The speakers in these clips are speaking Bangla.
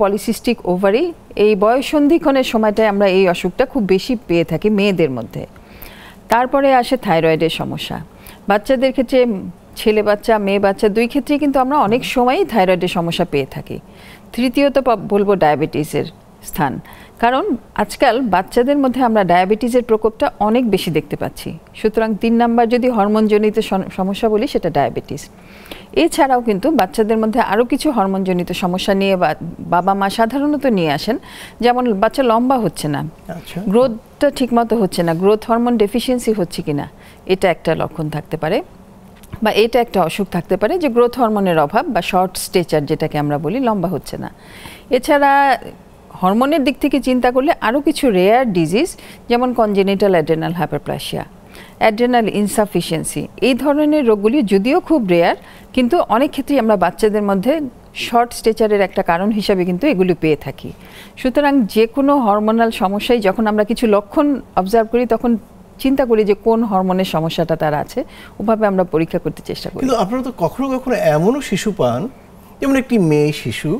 পলিসিস্টিক ওভারি, এই বয়ঃসন্ধিক্ষণের সময়টায় আমরা এই অসুখটা খুব বেশি পেয়ে থাকি মেয়েদের মধ্যে। তারপরে আসে থাইরয়েডের সমস্যা। বাচ্চাদের ক্ষেত্রে ছেলে বাচ্চা মেয়ে বাচ্চা দুই ক্ষেত্রেই কিন্তু আমরা অনেক সময়ই থাইরয়েডের সমস্যা পেয়ে থাকি। তৃতীয়ত বলবো ডায়াবেটিসের স্থান, কারণ আজকাল বাচ্চাদের মধ্যে আমরা ডায়াবেটিসের প্রকোপটা অনেক বেশি দেখতে পাচ্ছি। সুতরাং 3 নাম্বার যদি হরমোনজনিত সমস্যা বলি সেটা ডায়াবেটিস। এছাড়াও কিন্তু বাচ্চাদের মধ্যে আরও কিছু হরমোনজনিত সমস্যা নিয়ে বাবা মা সাধারণত নিয়ে আসেন, যেমন বাচ্চা লম্বা হচ্ছে না, গ্রোথটা ঠিকমতো হচ্ছে না, গ্রোথ হরমোন ডেফিসিয়েন্সি হচ্ছে কিনা, এটা একটা লক্ষণ থাকতে পারে, বা এটা একটা অসুখ থাকতে পারে যে গ্রোথ হরমোনের অভাব বা শর্ট স্টেচার যেটাকে আমরা বলি, লম্বা হচ্ছে না। এছাড়া হরমোনের দিক থেকে চিন্তা করলে আরও কিছু রেয়ার ডিজিজ, যেমন congenital adrenal hyperplasia, adrenal insufficiency, এই ধরনের রোগগুলি যদিও খুব রেয়ার, কিন্তু অনেক ক্ষেত্রেই আমরা বাচ্চাদের মধ্যে শর্ট স্টেচারের একটা কারণ হিসাবে কিন্তু এগুলি পেয়ে থাকি। সুতরাং যে কোনো হরমোনাল সমস্যায় যখন আমরা কিছু লক্ষণ অবজার্ভ করি তখন চিন্তা করি যে কোন হরমোনের সমস্যাটা তার আছে, ওভাবে আমরা পরীক্ষা করতে চেষ্টা করি। কিন্তু আপনারা তো কখনো কখনো এমনও শিশু পান, যেমন একটি মেয়ে শিশু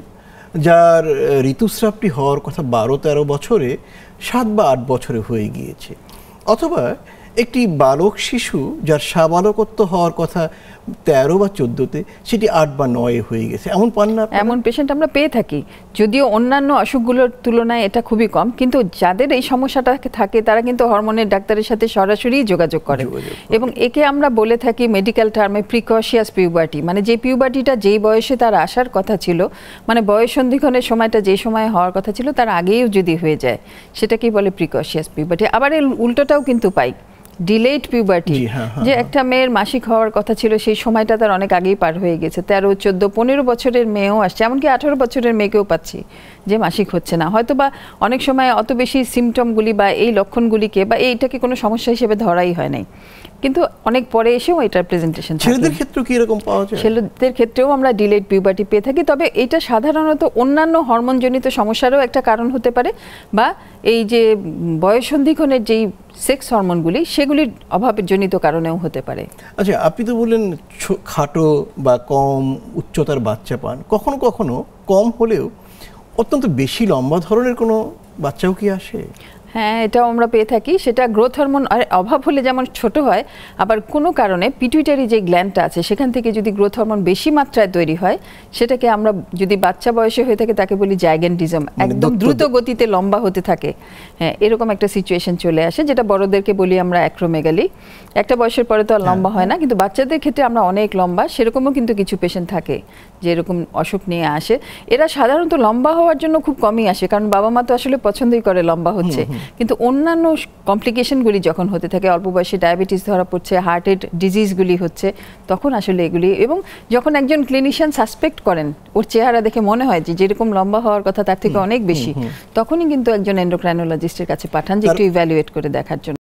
যার ঋতুস্রাবটি হওয়ার কথা 12-13 বছরে 7 বা 8 বছরে হয়ে গিয়েছে, অথবা একটি বালক শিশু যার সাবালকত্ব হওয়ার কথা 13 বা 14-তে সেটি 8 বা 9 হয়ে গেছে, এমন পান না? এমন পেশেন্ট আমরা পেয়ে থাকি, যদিও অন্যান্য অসুখগুলোর তুলনায় এটা খুবই কম, কিন্তু যাদের এই সমস্যাটা থাকে তারা কিন্তু হরমোনের ডাক্তারের সাথে সরাসরি যোগাযোগ করে, এবং একে আমরা বলে থাকি মেডিকেল টার্মে প্রিকশিয়াস পিউবার্টি, মানে যে পিউবার্টিটা যেই বয়সে তার আসার কথা ছিল, মানে বয়ঃসন্ধিক্ষণের সময়টা যে সময় হওয়ার কথা ছিল তার আগেও যদি হয়ে যায় সেটাকেই বলে প্রিকশিয়াস পিউবার্টি। আবার এর উল্টোটাও কিন্তু পাই, ডিলেড পিউবার্টি, যে একটা মেয়ের মাসিক হওয়ার কথা ছিল সেই সময়টা তার অনেক আগেই পার হয়ে গেছে, 13, 14, 15 বছরের মেয়েও আসছে, এমনকি 18 বছরের মেয়েকেও পাচ্ছি যে মাসিক হচ্ছে না, হয়তো বা অনেক সময় অত বেশি সিমটমগুলি বা এই লক্ষণগুলিকে বা এইটাকে কোনো সমস্যা হিসেবে ধরাই হয় নাই, কিন্তু অনেক পরে এসেও এটার প্রেজেন্টেশন। ছেলেদের ক্ষেত্রেও কি এরকম পাওয়া যায়? ছেলেদের ক্ষেত্রেও আমরা ডিলেড পিউবার্টি পেয়ে থাকি, তবে এটা সাধারণত অন্যান্য হরমোনজনিত সমস্যারও একটা কারণ হতে পারে, বা এই যে বয়ঃসন্ধিক্ষণের যেই সেক্স হরমোনগুলি সেগুলির অভাবের জনিত কারণেও হতে পারে। আচ্ছা, আপনি তো বললেন খাটো বা কম উচ্চতার বাচ্চা পান, কখনো কখনো কম হলেও অত্যন্ত বেশি লম্বা ধরনের কোনো বাচ্চাও কি আসে? হ্যাঁ, এটাও আমরা পেয়ে থাকি। সেটা গ্রোথ হরমোন অভাব হলে যেমন ছোট হয়, আবার কোনো কারণে পিটুইটারি যে গ্ল্যান্ডটা আছে সেখান থেকে যদি গ্রোথ হরমোন বেশি মাত্রায় তৈরি হয়, সেটাকে আমরা যদি বাচ্চা বয়সে হয়ে থাকে তাকে বলি জাইগেন্টিজম, একদম দ্রুত গতিতে লম্বা হতে থাকে। হ্যাঁ, এরকম একটা সিচুয়েশন চলে আসে, যেটা বড়দেরকে বলি আমরা অ্যাক্রোমেগালি। একটা বয়সের পরে তো আর লম্বা হয় না, কিন্তু বাচ্চাদের ক্ষেত্রে আমরা অনেক লম্বা, সেরকমও কিন্তু কিছু পেশেন্ট থাকে যে এরকম অসুখ নিয়ে আসে। এরা সাধারণত লম্বা হওয়ার জন্য খুব কমই আসে, কারণ বাবা মা তো আসলে পছন্দই করে লম্বা হচ্ছে, কিন্তু অন্যান্য কমপ্লিকেশনগুলি যখন হতে থাকে, অল্প বয়সে ডায়াবেটিস ধরা পড়ছে, হার্টের ডিজিজগুলি হচ্ছে, তখন আসলে এগুলি, এবং যখন একজন ক্লিনিশিয়ান সাসপেক্ট করেন, ওর চেহারা দেখে মনে হয় যে যেরকম লম্বা হওয়ার কথা তার থেকে অনেক বেশি, তখনই কিন্তু একজন এন্ডোক্রাইনোলজিস্টের কাছে পাঠান যে একটু ইভ্যালুয়েট করে দেখার জন্য।